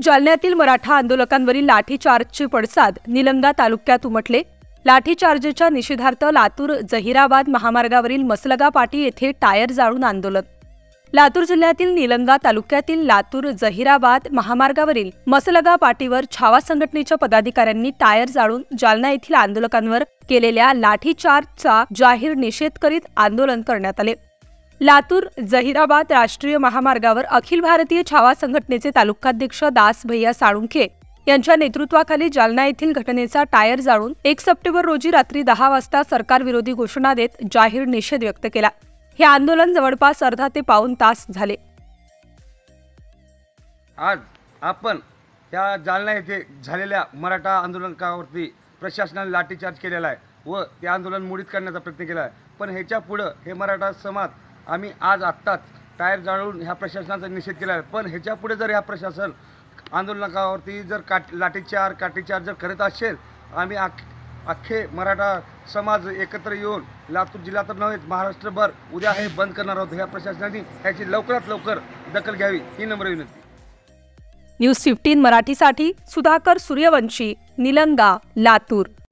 जालन्यातील मराठा आंदोलकांवरील लाठीचार्जचे पडसाद निलंगा तालुक्यात उमटले। लाठीचार्जच्या निषेधार्थ लातूर जहिराबाद महामार्गावरील मसलगा पाटी येथे टायर जाळून आंदोलन। लातूर जिल्ह्यातील निलंगा तालुक्यातील लातूर जहिराबाद महामार्गावरील मसलगा पाटीवर छावा संघटनेच्या पदाधिकाऱ्यांनी टायर जाळून जालना येथील आंदोलकांवर केलेल्या लाठीचार्जचा जाहीर निषेध करीत आंदोलन करण्यात आले। लातूर जहिराबाद राष्ट्रीय महामार्गावर अखिल भारतीय छावा संघटनेचे तालुकाध्यक्ष दास भैया साळुंखे यांच्या नेतृत्वाखाली जालना येथील घटनेचा टायर जाळून 1 सप्टेंबर रोजी रात्री 10 वाजता सरकारविरोधी घोषणा देत जाहीर निषेध व्यक्त केला। हे आंदोलन जवळपास अर्धा ते पाऊण तास झाले। आज आपण त्या जालना येथे झालेल्या मराठा आंदोलकावरती प्रशासनाने लाठीचार्ज केलेला आहे व ते आंदोलन मोडीत करण्याचा प्रयत्न केला आहे। पण ह्याच्या पुढे हे मराठा समाज आम्ही आज आत्ताच टायर जाळून ह्या प्रशासनाचा निषेध केला आहे। पण ह्याच्या पुढे जर ह्या प्रशासन आंदोलकावरती जर काठीचार्ज जर करत असेल, आम्ही अख्खे मराठा समाज एकत्र येऊन लातूर जिल्हा तर नव्हे महाराष्ट्रभर उद्या हे बंद करणार आहोत। ह्या प्रशासनाने ह्याची लवकरात लवकर दखल घ्यावी ही नम्र विनंती। न्यूज 15 मराठीसाठी सुधाकर सूर्यवंशी, निलंगा, लातूर।